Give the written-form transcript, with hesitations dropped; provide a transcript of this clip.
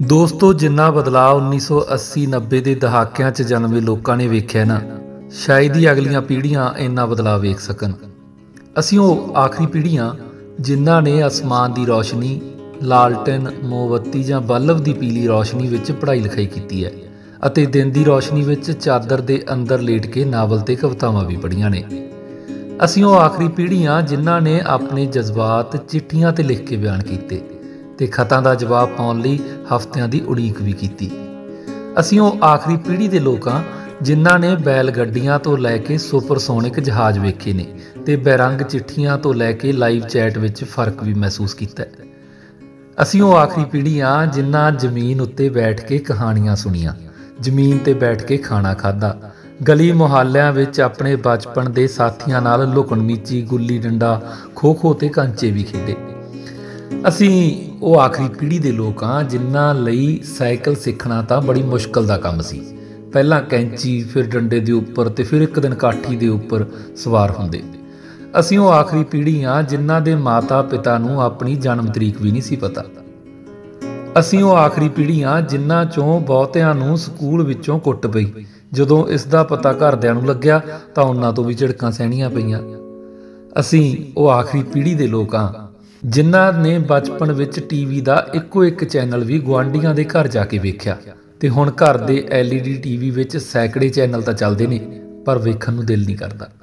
ਦੋਸਤੋ ਜਿੰਨਾ ਬਦਲਾਅ 1980-90 ਦੇ ਦਹਾਕਿਆਂ 'ਚ ਜਨਮੇ ਲੋਕਾਂ ਨੇ ਵੇਖਿਆ ਨਾ, ਸ਼ਾਇਦ ਹੀ ਅਗਲੀਆਂ ਪੀੜ੍ਹੀਆਂ ਇੰਨਾ ਬਦਲਾਅ ਵੇਖ ਸਕਣ। ਅਸੀਂ ਉਹ ਆਖਰੀ ਪੀੜ੍ਹੀਆਂ ਜਿਨ੍ਹਾਂ ਨੇ ਅਸਮਾਨ ਦੀ ਰੌਸ਼ਨੀ, ਲਾਲਟਨ, ਮੋਮਬੱਤੀ ਜਾਂ ਬਲਬ ਦੀ ਪੀਲੀ ਰੌਸ਼ਨੀ ਵਿੱਚ ਪੜ੍ਹਾਈ ਲਿਖਾਈ ਕੀਤੀ ਹੈ ਅਤੇ ਦਿਨ ਦੀ ਰੌਸ਼ਨੀ ਵਿੱਚ ਚਾਦਰ ਦੇ ਅੰਦਰ ਲੇਟ ਕੇ ਨਾਵਲ ਤੇ ਕਵਿਤਾਵਾਂ ਵੀ ਪੜ੍ਹੀਆਂ ਨੇ। ਅਸੀਂ ਉਹ ਆਖਰੀ ਪੀੜ੍ਹੀਆਂ ਜਿਨ੍ਹਾਂ ਨੇ ਆਪਣੇ ਜਜ਼ਬਾਤ ਚਿੱਠੀਆਂ 'ਤੇ ਲਿਖ ਕੇ ਬਿਆਨ ਕੀਤੇ ਤੇ ਖਤਾਂ ਦਾ ਜਵਾਬ ਪਾਉਣ ਲਈ ਹਫ਼ਤਿਆਂ ਦੀ ਉਡੀਕ ਵੀ ਕੀਤੀ। ਅਸੀਂ ਉਹ ਆਖਰੀ ਪੀੜ੍ਹੀ ਦੇ ਲੋਕ ਹਾਂ ਜਿਨ੍ਹਾਂ ਨੇ ਬੈਲ ਗੱਡੀਆਂ ਤੋਂ ਲੈ ਕੇ ਸੁਪਰਸੋਨਿਕ ਜਹਾਜ਼ ਵੇਖੇ ਨੇ ਤੇ ਬੇਰੰਗ ਚਿੱਠੀਆਂ ਤੋਂ ਲੈ ਕੇ ਲਾਈਵ ਚੈਟ ਵਿੱਚ ਫ਼ਰਕ ਵੀ ਮਹਿਸੂਸ ਕੀਤਾ। ਅਸੀਂ ਉਹ ਆਖਰੀ ਪੀੜ੍ਹੀ ਹਾਂ ਜਿਨ੍ਹਾਂ ਜ਼ਮੀਨ ਉੱਤੇ ਬੈਠ ਕੇ ਕਹਾਣੀਆਂ ਸੁਣੀਆਂ, ਜ਼ਮੀਨ 'ਤੇ ਬੈਠ ਕੇ ਖਾਣਾ ਖਾਧਾ, ਗਲੀ ਮੁਹੱਲਿਆਂ ਵਿੱਚ ਆਪਣੇ ਬਚਪਨ ਦੇ ਸਾਥੀਆਂ ਨਾਲ ਲੁਕਣ ਮੀਚੀ, ਗੁੱਲੀ ਡੰਡਾ, ਖੋ-ਖੋ ਤੇ ਕੰਚੇ ਵੀ ਖੇਡੇ। ਅਸੀਂ ਉਹ ਆਖਰੀ ਪੀੜ੍ਹੀ ਦੇ ਲੋਕ ਹਾਂ ਜਿਨ੍ਹਾਂ ਲਈ ਸਾਈਕਲ ਸਿੱਖਣਾ ਤਾਂ ਬੜੀ ਮੁਸ਼ਕਲ ਦਾ ਕੰਮ ਸੀ। ਪਹਿਲਾਂ ਕੈਂਚੀ, ਫਿਰ ਡੰਡੇ ਦੇ ਉੱਪਰ ਤੇ ਫਿਰ ਇੱਕ ਦਿਨ ਕਾਠੀ ਦੇ ਉੱਪਰ ਸਵਾਰ ਹੁੰਦੇ। ਅਸੀਂ ਉਹ ਆਖਰੀ ਪੀੜ੍ਹੀ ਹਾਂ ਜਿਨ੍ਹਾਂ ਦੇ ਮਾਤਾ ਪਿਤਾ ਨੂੰ ਆਪਣੀ ਜਨਮ ਤਰੀਕ ਵੀ ਨਹੀਂ ਸੀ ਪਤਾ। ਅਸੀਂ ਉਹ ਆਖਰੀ ਪੀੜ੍ਹੀ ਹਾਂ ਜਿਨ੍ਹਾਂ 'ਚੋਂ ਬਹੁਤਿਆਂ ਨੂੰ ਸਕੂਲ ਵਿੱਚੋਂ ਕੁੱਟ ਪਈ। ਜਦੋਂ ਇਸ ਦਾ ਪਤਾ ਘਰਦਿਆਂ ਨੂੰ ਲੱਗਿਆ ਤਾਂ ਉਹਨਾਂ ਤੋਂ ਵੀ ਝਿੜਕਾਂ ਸਹਿਣੀਆਂ ਪਈਆਂ। ਅਸੀਂ ਉਹ ਆਖਰੀ ਪੀੜ੍ਹੀ ਦੇ ਲੋਕ ਹਾਂ ਜਿਨ੍ਹਾਂ ਨੇ ਬਚਪਨ ਵਿੱਚ ਟੀਵੀ ਦਾ ਇੱਕੋ ਇੱਕ ਚੈਨਲ ਵੀ ਗੁਆਂਢੀਆਂ ਦੇ ਘਰ ਜਾ ਕੇ ਵੇਖਿਆ ਤੇ ਹੁਣ ਘਰ ਦੇ LED ਟੀਵੀ ਵਿੱਚ ਸੈਂਕੜੇ ਚੈਨਲ ਤਾਂ ਚੱਲਦੇ ਨੇ ਪਰ ਵੇਖਣ ਨੂੰ ਦਿਲ ਨਹੀਂ ਕਰਦਾ।